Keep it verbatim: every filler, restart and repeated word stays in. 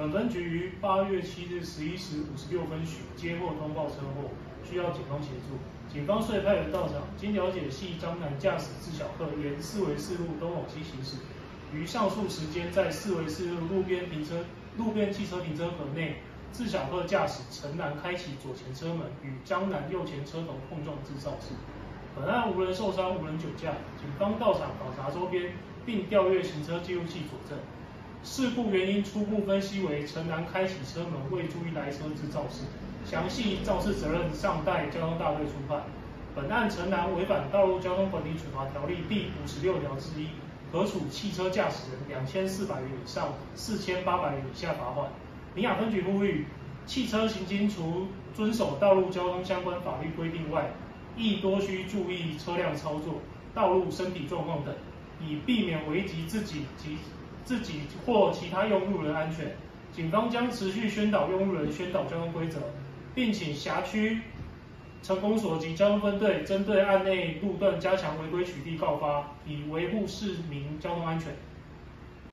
本分局于八月七日十一时五十六分许接获通报车祸，需要警方协助。警方遂派人到场，经了解系张男驾驶自小客沿四维四路东往西行驶，于上述时间在四维四路路边停车路边汽车停车格内，自小客驾驶陈男开启左前车门，与张男右前车头碰撞致肇事。本案无人受伤，无人酒驾。警方到场考察周边，并调阅行车记录器佐证。事故原因初步分析为陈男开启车门未注意来车致肇事，详细肇事责任尚待交通大队初判。本案陈男违反《道路交通管理处罚条例》第五十六条之一，可处汽车驾驶人两千四百元以上四千八百元以下罚款。林雅分局呼吁，汽车行经除遵守道路交通相关法律规定外，亦多需注意车辆操作、道路身体状况等，以避免危及自己及自己或其他用路人安全。警方将持续宣导用路人宣导交通规则，并请辖区成功所及交通分队针对案内路段加强违规取缔告发，以维护市民交通安全。